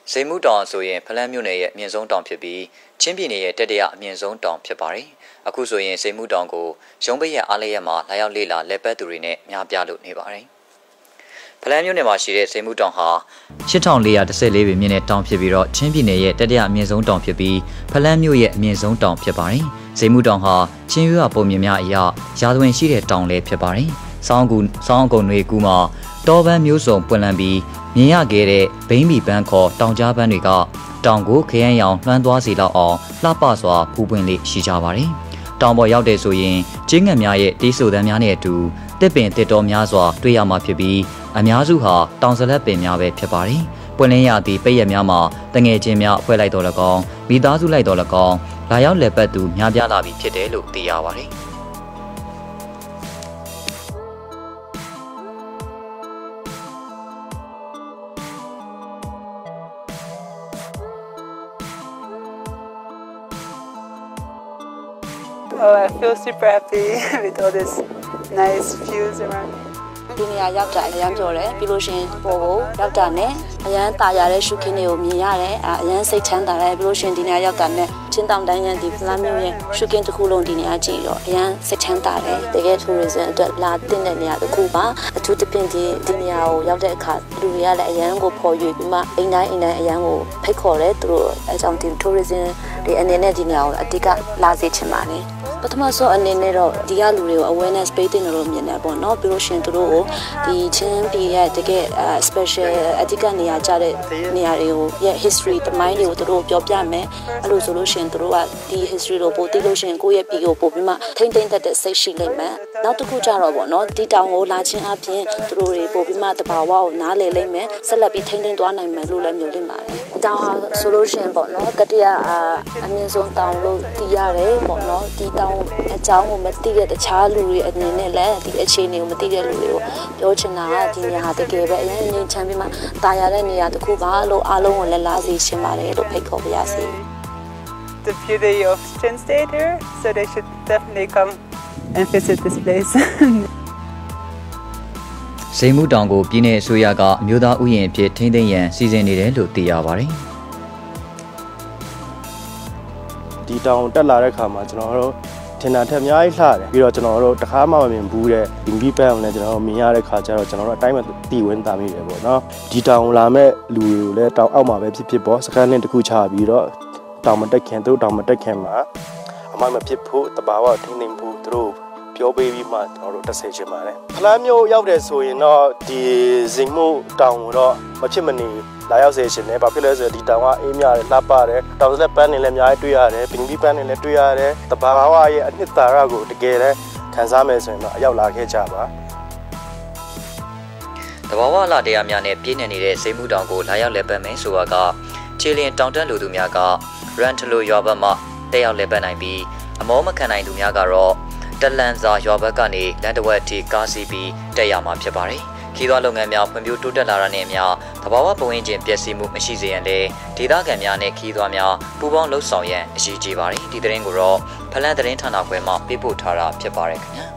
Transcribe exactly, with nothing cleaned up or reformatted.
စိန်မှုတောင်ဆိုရင်ဖလန်းမြို့နယ်ရဲ့အမြင့်ဆုံးတောင်ဖြစ်ပြီးချင်းပြည်နယ်ရဲ့တတိယအမြင့်ဆုံးတောင်ဖြစ်ပါတယ်။အခုဆိုရင်စိန်မှုတောင်ကိုရုံးပိတ်ရအားလျက်မှာလာရောက်လေ့လာလက်ပတ်သူတွေနဲ့များပြားလို့နေပါတယ်။ဖလန်းမြို့နယ်မှာရှိတဲ့စိန်မှုတောင်ဟာရှစ်ထောင်လေးရာတစ်ဆယ်လေးပေမြင့်တဲ့တောင်ဖြစ်ပြီးတော့ချင်းပြည်နယ်ရဲ့တတိယအမြင့်ဆုံးတောင်ဖြစ်ပြီးဖလန်းမြို့ရဲ့အမြင့်ဆုံးတောင်ဖြစ်ပါတယ်။စိန်မှုတောင်ဟာချင်းရွာပုံမြင်များအရာရာဇဝင်ရှိတဲ့တောင်လည်းဖြစ်ပါတယ်။စောင်းကူစောင်းအကုံတွေကူမှာတောပန်းမျိုးစုံပွင့်လန်းပြီးမြင်ရခဲ့တဲ့ဘိန်းမီပန်းခေါ်တောင်ကြားပန်းတွေကတောင်ကိုခရမ်းရောင်လွှမ်းသွားစေလောက်အောင်လှပစွာပူပွင့်လေးရှိကြပါတယ်။တောင်ပေါ်ရောက်တဲ့ဆိုရင်ကျင်းငံများရဲ့တီးဆိုသံများနဲ့အတူတစ်ပင်တစ်တော်များစွာတွေ့ရမှာဖြစ်ပြီးအများစုဟာတောင်စလက်ပင်များပဲဖြစ်ပါတယ်။ပွင့်လင်းရသည့်ပိတ်ရက်များမှာတငယ်ချင်းများအဖွဲ့လိုက်တော်၎င်းမိသားစုလိုက်တော်၎င်းလာရောက်လက်ပတ်သူများပြားလာပြီးဖြစ်တယ်လို့သိရပါတယ်။ Oh, I feel super happy with all these nice views around me. ဒီနေရာရောက်တာအရန်ပြောတယ်ပြီးလို့ရှင်ပေါ်ကိုရောက်တာနဲ့အရန်တာရတဲ့ရှုခင်းတွေကိုမြင်ရတယ်အရန်စိတ်ချမ်းသာတယ်ပြီးလို့ရှင်ဒီနေရာရောက်တာနဲ့ချင်းတောင်တိုင်းရန်ဒီဖလားမျိုးရဲ့ရှုခင်းတစ်ခုလုံးဒီနေရာကြည့်တော့အရန်စိတ်ချမ်းသာတယ်တကယ် tourism အတွက်လာတင်တဲ့နေရာတစ်ခုပါအထူးသဖြင့်ဒီဒီနေရာကိုရောက်တဲ့အခါလူတွေကလည်းအရန်ကိုဖော်ရွေပြီးမှအိမ်တိုင်းအိမ်တိုင်းအရန်ကိုဖိတ်ခေါ်တယ်သူတို့အဲကြောင့်ဒီ tourism ဒီအနေနဲ့ဒီနေရာကိုအတိတ်ကလာစေချင်ပါတယ်ပထမဆုံးအနေနဲ့တော့ဒီကလူတွေကို awareness ပေးတင်လို့မြင်တယ်ပေါ့နော်ပြီးလို့ရှင်သူတို့ကိုဒီချင်းပြည်ရဲ့တကယ် special အဓိကနေရာကြတဲ့နေရာတွေကိုရဲ့ history တမိုင်းတွေကိုသူတို့ပြောပြမယ်အဲ့လိုဆိုလို့ရှင်သူတို့ကဒီ history ကိုပို့သိလို့ရှင်ကိုယ့်ရဲ့ပြည်ကိုပို့ပြီးမှထိမ့်သိမ့်တတ်တဲ့စိတ်ရှိလိမ့်မယ်နောက်တစ်ခုကြတော့ပေါ့နော်ဒီတောင်ကိုလာချင်းအပြင်သူတို့တွေပို့ပြီးမှတဘာဝကိုနားလည်လိမ့်မယ်ဆက်လက်ပြီးထိမ့်သိမ့်သွားနိုင်မယ်လို့လည်းမျိုးလင့်ပါတယ်တောင်ဟာဆိုလို့ရှင်ပေါ့နော်တတိယအမြင့်ဆုံးတောင်လို့သိရတယ်ပေါ့နော်ဒီတောင်အကြောင်းကိုမသိတဲ့တခြားလူတွေအနေနဲ့လည်းဒီအခြေအနေကိုမသိတဲ့လူတွေကိုပြောချင်တာကဒီနေရာတကယ်ပဲအရင်ငြိမ်းချမ်းပြီးမှတာယာတဲ့နေရာတစ်ခုပါလို့အားလုံးကိုလည်းလာစီရှင်းပါတယ်လို့ဖိတ်ခေါ်ပါရစေ The beauty of Chin State here, so they should definitely come and visit this place. စိန်မှုတောင်ကိုပြည်내အစိုးရကအမျိုးသားဥယျာဉ်အဖြစ်ထိန်းသိမ်းရန်စီစဉ်နေတယ်လို့သိရပါတယ်။ဒီတောင်တက်လာတဲ့ခါမှာကျွန်တော်တို့ထင်တာထက်အများကြီးလှတယ်ပြီးတော့ကျွန်တော်တို့တခါမှမမြင်ဘူးတဲ့ဒီမီးပန်းကိုလည်းကျွန်တော်တို့မြင်ရတဲ့ခါကျတော့ကျွန်တော်တို့အတိုင်းမသိဝင်တာမိတယ်ပေါ့နော်ဒီတောင်လာမဲ့လူတွေကိုလည်းတောင်အောက်မှာပဲဖြစ်ဖြစ်ပေါ့စကန်နဲ့တခုချပြီးတော့တောင်မတက်ခင်တို့တောင်မတက်ခင်မှာအမိုက်မဖြစ်ဖို့တဘာဝထိန်းသိမ်းဖို့တို့ပြောပေးပြီးမှကျွန်တော်တို့တက်ဆေချင်ပါတယ်ဖလားမျိုးရောက်တယ်ဆိုရင်တော့ဒီဇင်မို့တောင်တော့မဖြစ်မနေလာရောက်စေရှင်တယ်ဘာဖြစ်လဲဆိုတော့ဒီတောင်ကအေးမြတယ်လှပတယ်တောင်စလက်ပန်းတွေလည်းအများကြီးတွေ့ရတယ်ပင်ပြီးပန်းတွေလည်းတွေ့ရတယ်တဘာဝရဲ့အနှစ်သာရကိုတကယ်လည်းခံစားမယ်ဆိုရင်တော့အရောက်လာခဲ့ကြပါတဘာဝလာတရားများနဲ့ပြည့်နေနေတဲ့စိန်မှုတောင်ကိုလာရောက်လက်ပတ်မယ်ဆိုတာကခြေလျင်တောင်တန်းလူသူများကရန်ထလိုရွာဘက်မှတက်ရောက်လက်ပတ်နိုင်ပြီးအမောမခံနိုင်သူများကတော့တလန်စာရွာဘက်ကနေလန်တဝက်တီကားစီးပြီးတက်ရမှာဖြစ်ပါတယ်ခီးသွွားလုပ်ငန်းများဖွံ့ဖြိုးတိုးတက်လာတာနဲ့အမျှသဘာဝပတ်ဝန်းကျင်ပျက်စီးမှုမရှိစေရန်လည်းဒေသခံများနဲ့ခီးသွွားများပူးပေါင်းလှုပ်ဆောင်ရန်အရေးကြီးပါတယ်ဒီသတင်းကိုတော့ဖလန်းသတင်းဌာနခွဲမှပေးပို့ထားတာဖြစ်ပါတယ်ခင်ဗျာ